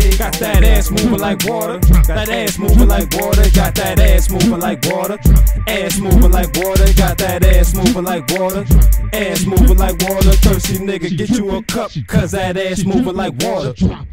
Got that ass moving like water. That ass moving like water. Got that ass moving like water. Ass moving like water. Got that ass moving like water. Ass moving like water. Thirsty nigga, get you a cup, cause that ass moving like water.